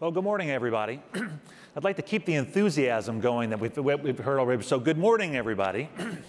Well, good morning, everybody. I'd like to keep the enthusiasm going that we've heard already. So good morning, everybody.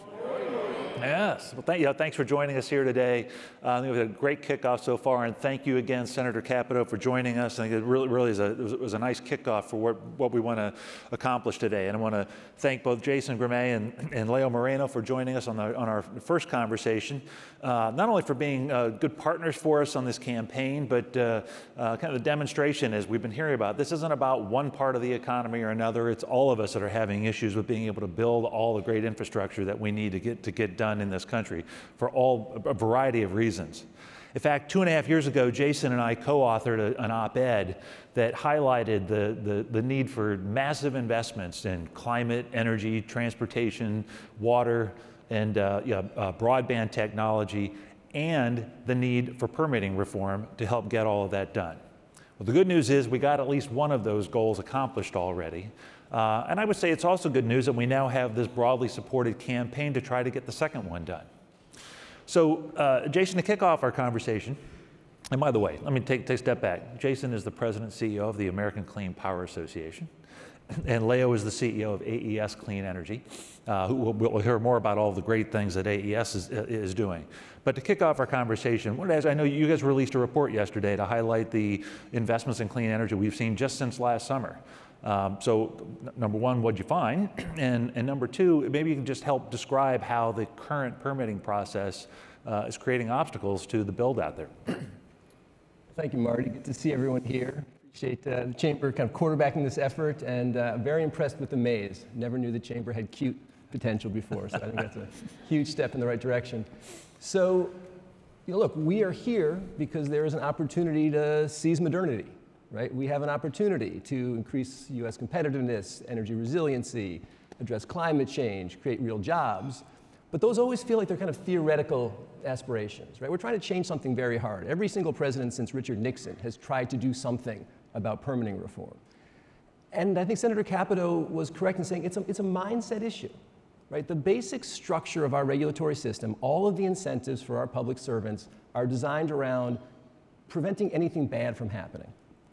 Yes. Well, thanks for joining us here today. I think we had a great kickoff so far, and thank you again, Senator Capito, for joining us. I think it really was a nice kickoff for what we want to accomplish today. And I want to thank both Jason Grimay and Leo Moreno for joining us on our first conversation, not only for being good partners for us on this campaign, but kind of the demonstration, as we've been hearing about. This isn't about one part of the economy or another. It's all of us that are having issues with being able to build all the great infrastructure that we need to get done in this country for a variety of reasons. In fact, 2.5 years ago, Jason and I co-authored an op-ed that highlighted the need for massive investments in climate, energy, transportation, water, and broadband technology, and the need for permitting reform to help get all of that done. Well, the good news is we got at least one of those goals accomplished already. And I would say it's also good news that we now have this broadly supported campaign to try to get the second one done. So, Jason, to kick off our conversation, and by the way, let me take a step back. Jason is the President and CEO of the American Clean Power Association, and Leo is the CEO of AES Clean Energy. We'll hear more about all the great things that AES is doing. But to kick off our conversation, I know you guys released a report yesterday to highlight the investments in clean energy we've seen just since last summer. So number one, what'd you find? And number two, maybe you can just help describe how the current permitting process is creating obstacles to the build out there. Thank you, Marty. Good to see everyone here. Appreciate the Chamber kind of quarterbacking this effort, and very impressed with the maze. Never knew the Chamber had cute potential before, so I think that's a huge step in the right direction. So, look, we are here because there is an opportunity to seize modernity. Right? We have an opportunity to increase U.S. competitiveness, energy resiliency, address climate change, create real jobs. But those always feel like they're kind of theoretical aspirations. Right? We're trying to change something very hard. Every single president since Richard Nixon has tried to do something about permitting reform. And I think Senator Capito was correct in saying it's a mindset issue. Right? The basic structure of our regulatory system, all of the incentives for our public servants are designed around preventing anything bad from happening.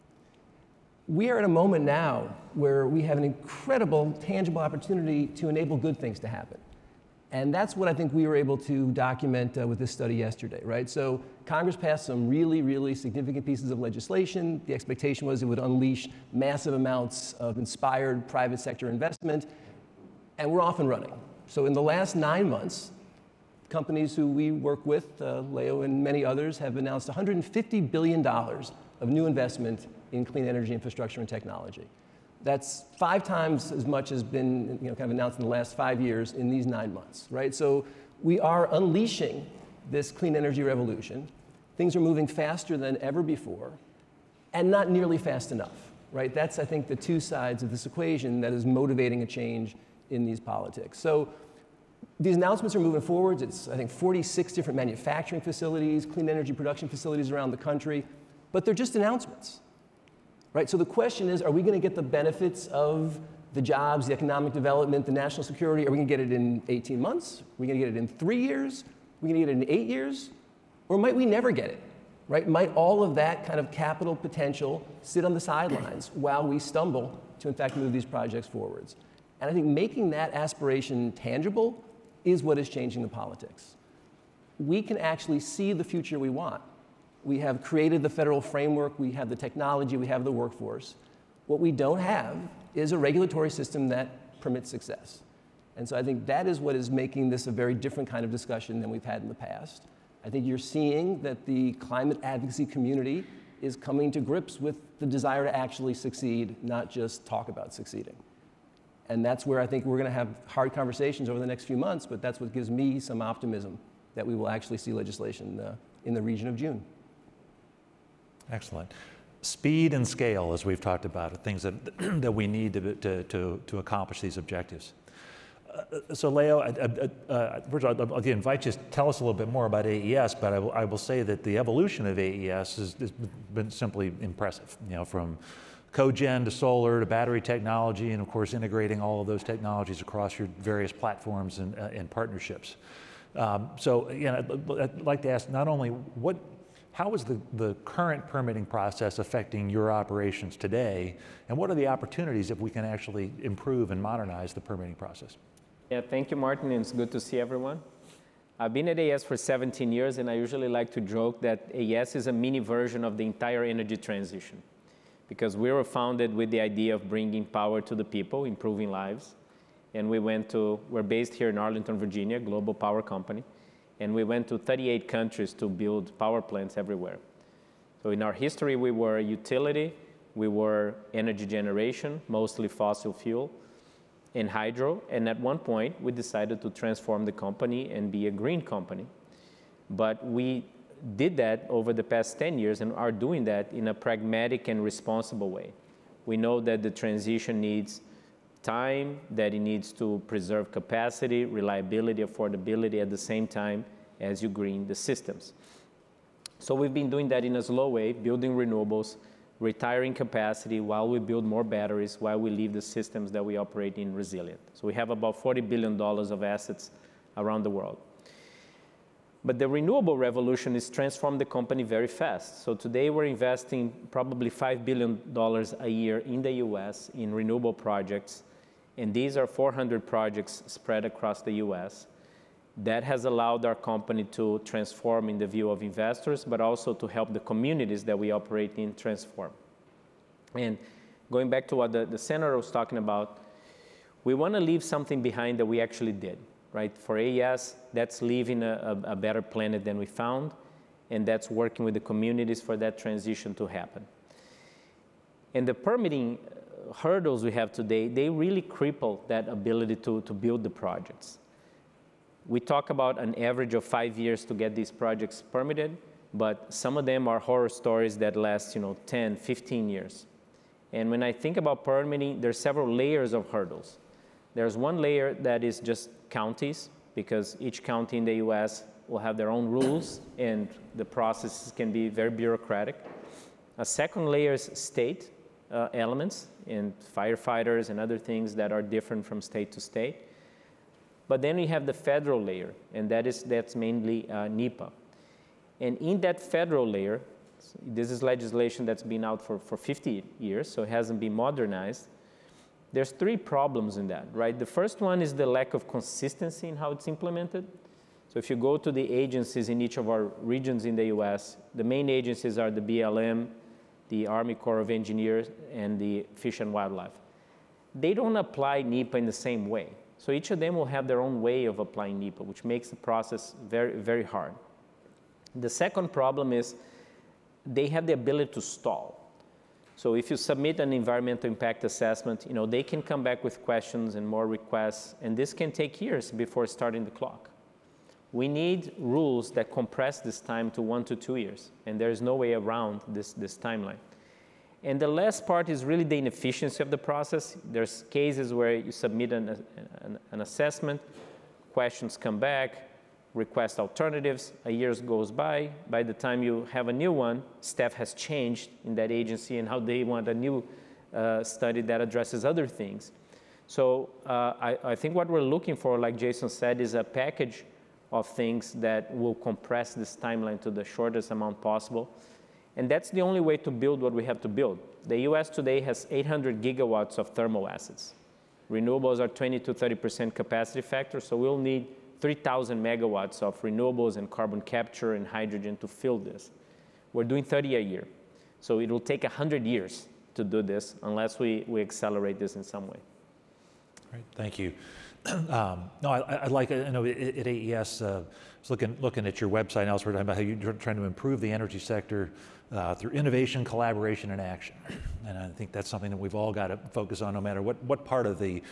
We are at a moment now where we have an incredible, tangible opportunity to enable good things to happen. And that's what I think we were able to document with this study yesterday, right? So Congress passed some really, really significant pieces of legislation. The expectation was it would unleash massive amounts of inspired private sector investment, and we're off and running. So in the last 9 months, companies who we work with, Leo and many others, have announced $150 billion of new investment in clean energy infrastructure and technology. That's 5 times as much as been kind of announced in the last 5 years in these 9 months, right? So we are unleashing this clean energy revolution. Things are moving faster than ever before, and not nearly fast enough, right? That's, I think, the two sides of this equation that is motivating a change in these politics. So these announcements are moving forward. It's, I think, 46 different manufacturing facilities, clean energy production facilities around the country, but they're just announcements. Right, so the question is, are we going to get the benefits of the jobs, the economic development, the national security? Are we going to get it in 18 months? Are we going to get it in 3 years? Are we going to get it in 8 years? Or might we never get it? Right? Might all of that kind of capital potential sit on the sidelines while we stumble to, in fact, move these projects forwards? And I think making that aspiration tangible is what is changing the politics. We can actually see the future we want. We have created the federal framework, we have the technology, we have the workforce. What we don't have is a regulatory system that permits success. And so I think that is what is making this a very different kind of discussion than we've had in the past. I think you're seeing that the climate advocacy community is coming to grips with the desire to actually succeed, not just talk about succeeding. And that's where I think we're going to have hard conversations over the next few months, but that's what gives me some optimism that we will actually see legislation in the region of June. Excellent. Speed and scale, as we've talked about, are things that we need to accomplish these objectives. So Leo, first of all, I'll invite you to tell us a little bit more about AES, but I will say that the evolution of AES has been simply impressive, from cogen to solar to battery technology, and of course integrating all of those technologies across your various platforms and partnerships. So again, I'd like to ask not only what How is the current permitting process affecting your operations today? And what are the opportunities if we can actually improve and modernize the permitting process? Yeah, thank you, Martin. It's good to see everyone. I've been at AES for 17 years, and I usually like to joke that AES is a mini version of the entire energy transition, because we were founded with the idea of bringing power to the people, improving lives. And we're based here in Arlington, Virginia, global power company. And we went to 38 countries to build power plants everywhere. So in our history, we were a utility, we were energy generation, mostly fossil fuel, and hydro. And at one point, we decided to transform the company and be a green company. But we did that over the past 10 years and are doing that in a pragmatic and responsible way. We know that the transition needs time, that it needs to preserve capacity, reliability, affordability at the same time as you green the systems. So we've been doing that in a slow way, building renewables, retiring capacity while we build more batteries, while we leave the systems that we operate in resilient. So we have about $40 billion of assets around the world. But the renewable revolution has transformed the company very fast. So today we're investing probably $5 billion a year in the US in renewable projects. And these are 400 projects spread across the US. That has allowed our company to transform in the view of investors, but also to help the communities that we operate in transform. And going back to what the senator was talking about, we want to leave something behind that we actually did, right? For AES, that's leaving a better planet than we found, and that's working with the communities for that transition to happen. And the permitting hurdles we have today, they really cripple that ability to build the projects. We talk about an average of 5 years to get these projects permitted, but some of them are horror stories that last 10, 15 years. And when I think about permitting, there's several layers of hurdles. There's one layer that is just counties, because each county in the US will have their own rules, and the processes can be very bureaucratic. A second layer is state elements, and firefighters and other things that are different from state to state. But then we have the federal layer, and that's mainly NEPA. And in that federal layer, this is legislation that's been out for 50 years, so it hasn't been modernized. There's 3 problems in that, right? The first one is the lack of consistency in how it's implemented. So if you go to the agencies in each of our regions in the US, the main agencies are the BLM, the Army Corps of Engineers, and the Fish and Wildlife. They don't apply NEPA in the same way. So each of them will have their own way of applying NEPA, which makes the process very, very hard. The second problem is they have the ability to stall. So if you submit an environmental impact assessment, they can come back with questions and more requests, and this can take years before starting the clock. We need rules that compress this time to 1 to 2 years, and there's no way around this timeline. And the last part is really the inefficiency of the process. There's cases where you submit an assessment, questions come back, request alternatives, a year goes by the time you have a new one, staff has changed in that agency and how they want a new study that addresses other things. So I think what we're looking for, like Jason said, is a package of things that will compress this timeline to the shortest amount possible. And that's the only way to build what we have to build. The US today has 800 gigawatts of thermal assets. Renewables are 20 to 30% capacity factor, so we'll need 3,000 megawatts of renewables and carbon capture and hydrogen to fill this. We're doing 30 a year. So it will take 100 years to do this unless we accelerate this in some way. Great, thank you. No, I like it. I know at AES, I was looking at your website and elsewhere talking about how you're trying to improve the energy sector through innovation, collaboration, and action. And I think that's something that we've all got to focus on, no matter what part of the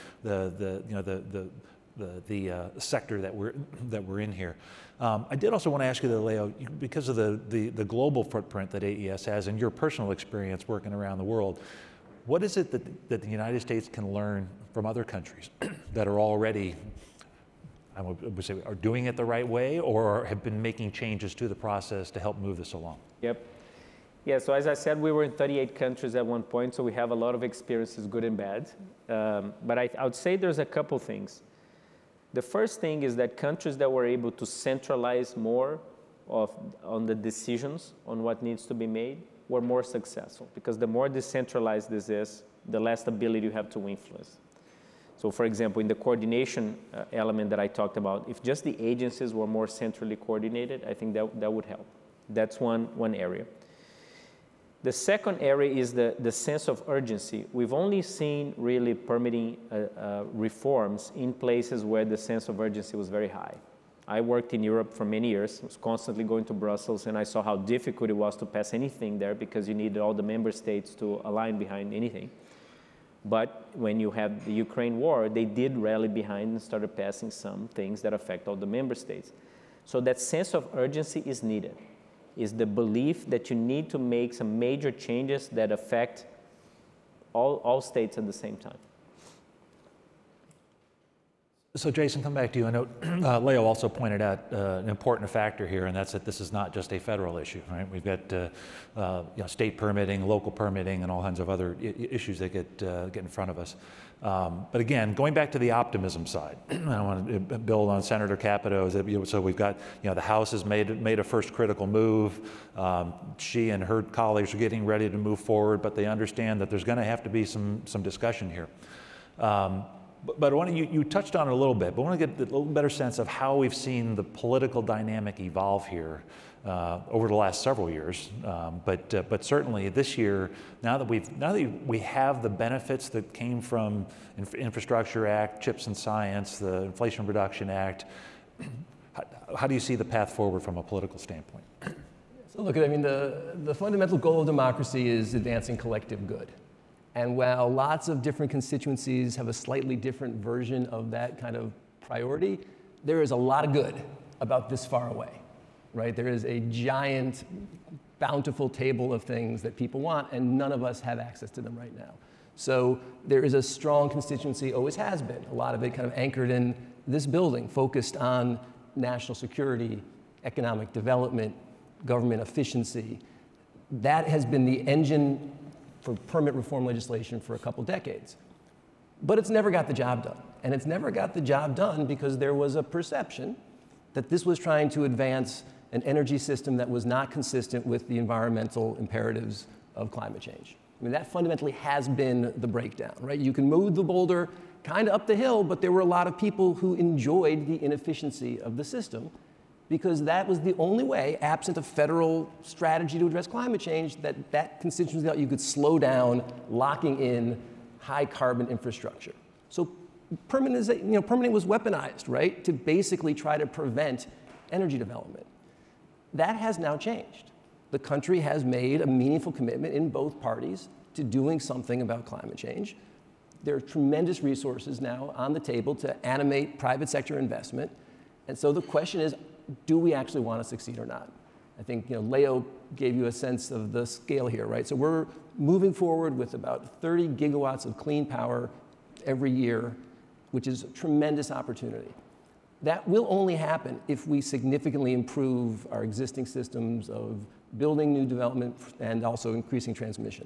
sector that we're in here. I did also want to ask you, though, Leo, because of the global footprint that AES has and your personal experience working around the world, what is it that the United States can learn from other countries that are already, I would say, are doing it the right way or have been making changes to the process to help move this along? Yep. Yeah, so as I said, we were in 38 countries at one point, so we have a lot of experiences, good and bad. But I would say there's a couple things. The first thing is that countries that were able to centralize more on the decisions on what needs to be made, we're more successful. Because the more decentralized this is, the less ability you have to influence. So for example, in the coordination element that I talked about, if just the agencies were more centrally coordinated, I think that would help. That's one area. The second area is the sense of urgency. We've only seen really permitting reforms in places where the sense of urgency was very high. I worked in Europe for many years, was constantly going to Brussels, and I saw how difficult it was to pass anything there because you needed all the member states to align behind anything. But when you had the Ukraine war, they did rally behind and started passing some things that affect all the member states. So that sense of urgency is needed, is the belief that you need to make some major changes that affect all states at the same time. So Jason, come back to you. I know Leo also pointed out an important factor here, and that's that this is not just a federal issue, right? We've got state permitting, local permitting, and all kinds of other issues that get in front of us. But again, going back to the optimism side, I want to build on Senator Capito's. So we've got, the House has made a first critical move. She and her colleagues are getting ready to move forward, but they understand that there's going to have to be some discussion here. But I want you touched on it a little bit, but I want to get a little better sense of how we've seen the political dynamic evolve here over the last several years. But certainly this year, now that we have the benefits that came from Infrastructure Act, CHIPS and Science, the Inflation Reduction Act, how do you see the path forward from a political standpoint? So look, I mean, the fundamental goal of democracy is advancing collective good. And while lots of different constituencies have a slightly different version of that kind of priority, there is a lot of good about this far away, right? There is a giant, bountiful table of things that people want, and none of us have access to them right now. So there is a strong constituency, always has been, a lot of it kind of anchored in this building, focused on national security, economic development, government efficiency. That has been the engine for permit reform legislation for a couple decades. But it's never got the job done. And it's never got the job done because there was a perception that this was trying to advance an energy system that was not consistent with the environmental imperatives of climate change. I mean, that fundamentally has been the breakdown, right? You can move the boulder kind of up the hill, but there were a lot of people who enjoyed the inefficiency of the system because that was the only way, absent a federal strategy to address climate change, that constituency thought you could slow down locking in high carbon infrastructure. So permitting was weaponized, right, to basically try to prevent energy development. That has now changed. The country has made a meaningful commitment in both parties to doing something about climate change. There are tremendous resources now on the table to animate private sector investment. And so the question is, do we actually want to succeed or not? I think Leo gave you a sense of the scale here, right? So we're moving forward with about 30 gigawatts of clean power every year, which is a tremendous opportunity. That will only happen if we significantly improve our existing systems of building new development and also increasing transmission.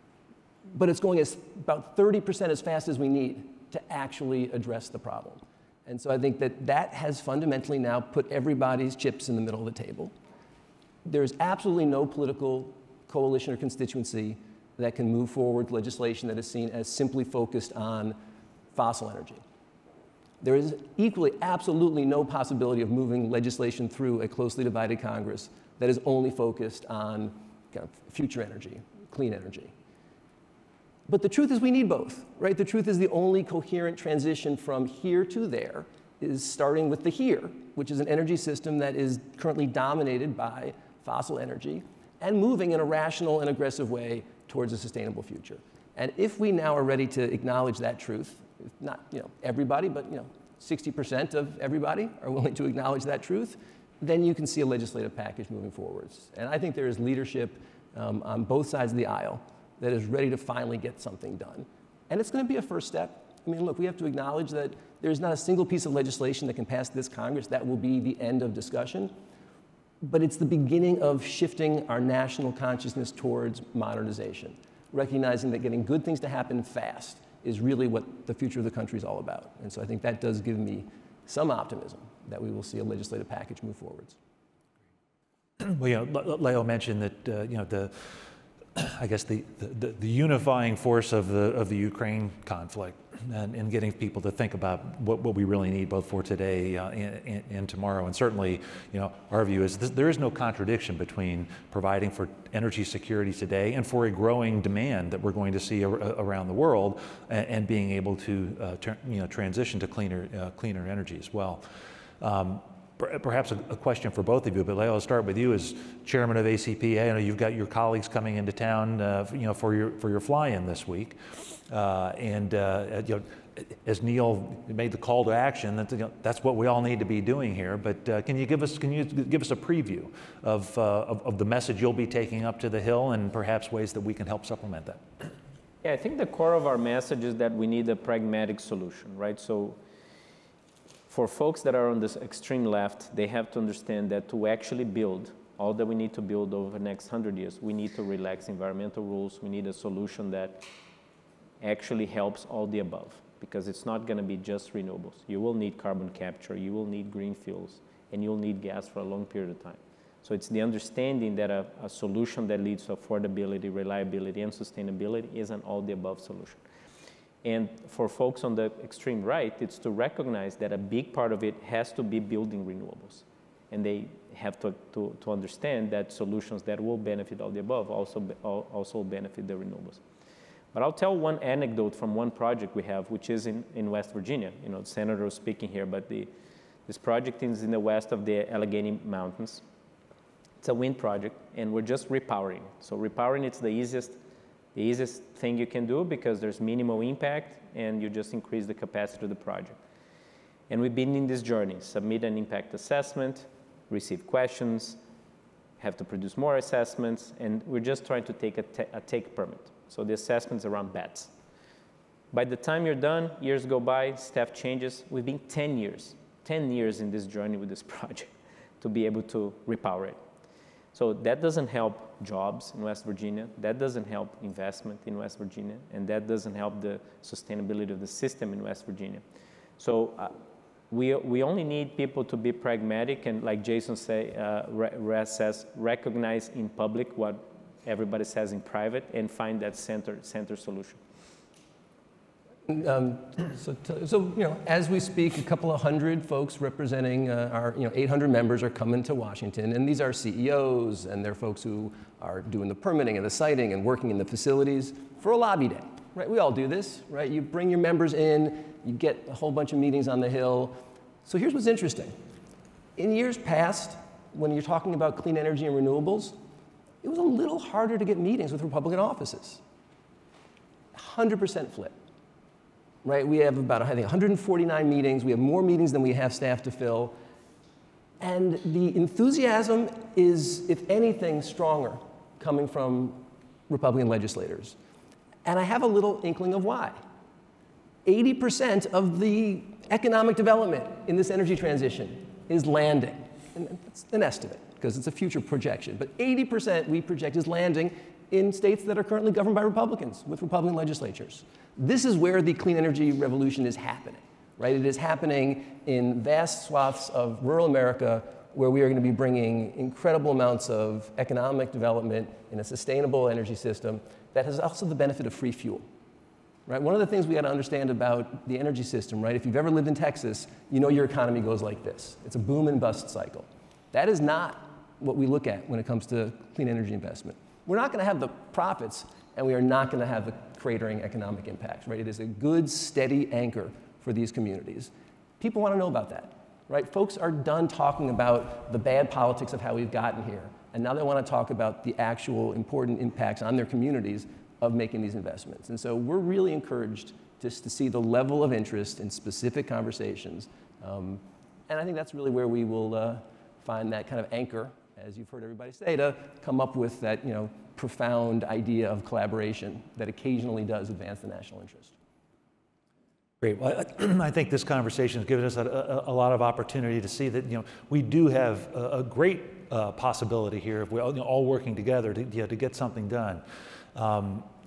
But it's going about 30% as fast as we need to actually address the problem. And so I think that has fundamentally now put everybody's chips in the middle of the table. There's absolutely no political coalition or constituency that can move forward legislation that is seen as simply focused on fossil energy. There is equally absolutely no possibility of moving legislation through a closely divided Congress that is only focused on kind of future energy, clean energy. But the truth is we need both, right? The truth is the only coherent transition from here to there is starting with the here, which is an energy system that is currently dominated by fossil energy, and moving in a rational and aggressive way towards a sustainable future. And if we now are ready to acknowledge that truth, not everybody, but 60% of everybody are willing to acknowledge that truth, then you can see a legislative package moving forwards. And I think there is leadership on both sides of the aisle that is ready to finally get something done. And it's going to be a first step. I mean, look, we have to acknowledge that there's not a single piece of legislation that can pass this Congress that will be the end of discussion. But it's the beginning of shifting our national consciousness towards modernization, recognizing that getting good things to happen fast is really what the future of the country is all about. And so I think that does give me some optimism that we will see a legislative package move forwards. Well, Leo mentioned that I guess the unifying force of the Ukraine conflict and getting people to think about what we really need both for today and tomorrow. And certainly, our view is there is no contradiction between providing for energy security today and for a growing demand that we're going to see around the world, and being able to transition to cleaner energy as well. Perhaps a question for both of you, but Leo, I'll start with you as chairman of ACPA. I know you've got your colleagues coming into town, for your fly-in this week, as Neil made the call to action, that's what we all need to be doing here. But can you give us a preview of the message you'll be taking up to the Hill, and perhaps ways that we can help supplement that? Yeah, I think the core of our message is that we need a pragmatic solution, right? So, for folks that are on this extreme left, they have to understand that to actually build all that we need to build over the next 100 years, we need to relax environmental rules. We need a solution that actually helps all the above, because it's not going to be just renewables. You will need carbon capture, you will need green fuels, and you'll need gas for a long period of time. So it's the understanding that a solution that leads to affordability, reliability, and sustainability is an all-the-above solution. And for folks on the extreme right, it's to recognize that a big part of it has to be building renewables. And they have to understand that solutions that will benefit all the above also benefit the renewables. But I'll tell one anecdote from one project we have, which is in West Virginia. The senator was speaking here, but this project is in the west of the Allegheny Mountains. It's a wind project, and we're just repowering. So repowering, it's the easiest thing you can do, because there's minimal impact and you just increase the capacity of the project. And we've been in this journey: submit an impact assessment, receive questions, have to produce more assessments, and we're just trying to take a take permit. So the assessment's around bats. By the time you're done, years go by, staff changes. We've been 10 years in this journey with this project to be able to repower it. So that doesn't help jobs in West Virginia, that doesn't help investment in West Virginia, and that doesn't help the sustainability of the system in West Virginia. So we only need people to be pragmatic, and like Jason says, recognize in public what everybody says in private, and find that center solution. As we speak, a couple of hundred folks representing our 800 members are coming to Washington, and these are CEOs, and they're folks who are doing the permitting and the siting and working in the facilities for a lobby day, right? We all do this, right? You bring your members in, you get a whole bunch of meetings on the Hill. So here's what's interesting. In years past, when you're talking about clean energy and renewables, it was a little harder to get meetings with Republican offices. 100% flip. Right, we have about, I think, 149 meetings. We have more meetings than we have staff to fill. And the enthusiasm is, if anything, stronger coming from Republican legislators. And I have a little inkling of why. 80% of the economic development in this energy transition is landing. And that's an estimate, because it's a future projection. But 80% we project is landing in states that are currently governed by Republicans, with Republican legislatures. This is where the clean energy revolution is happening, right? It is happening in vast swaths of rural America, where we are going to be bringing incredible amounts of economic development in a sustainable energy system that has also the benefit of free fuel, right? One of the things we got to understand about the energy system, right? If you've ever lived in Texas, you know your economy goes like this. It's a boom and bust cycle. That is not what we look at when it comes to clean energy investment. We're not going to have the profits, and we are not going to have the cratering economic impact, right? It is a good, steady anchor for these communities. People want to know about that, right? Folks are done talking about the bad politics of how we've gotten here, and now they want to talk about the actual important impacts on their communities of making these investments. And so we're really encouraged just to see the level of interest in specific conversations. And I think that's really where we will find that kind of anchor, as you've heard everybody say, to come up with that profound idea of collaboration that occasionally does advance the national interest. Great. Well, I think this conversation has given us a lot of opportunity to see that we do have a great possibility here if we're all working together to get something done.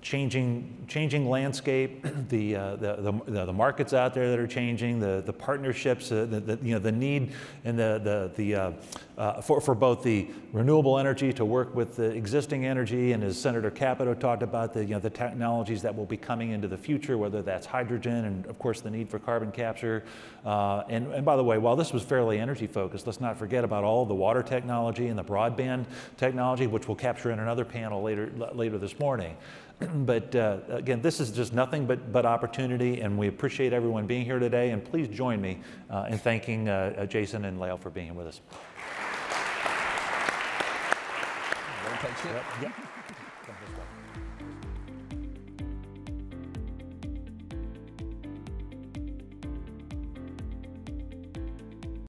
changing landscape, the markets out there that are changing, the partnerships, the need and for both the renewable energy to work with the existing energy, and as Senator Capito talked about, the technologies that will be coming into the future, whether that's hydrogen and of course the need for carbon capture. And by the way, while this was fairly energy focused, let's not forget about all the water technology and the broadband technology, which we'll capture in another panel later this morning. But again, this is just nothing but opportunity, and we appreciate everyone being here today. And please join me in thanking Jason and Lael for being here with us. Yep.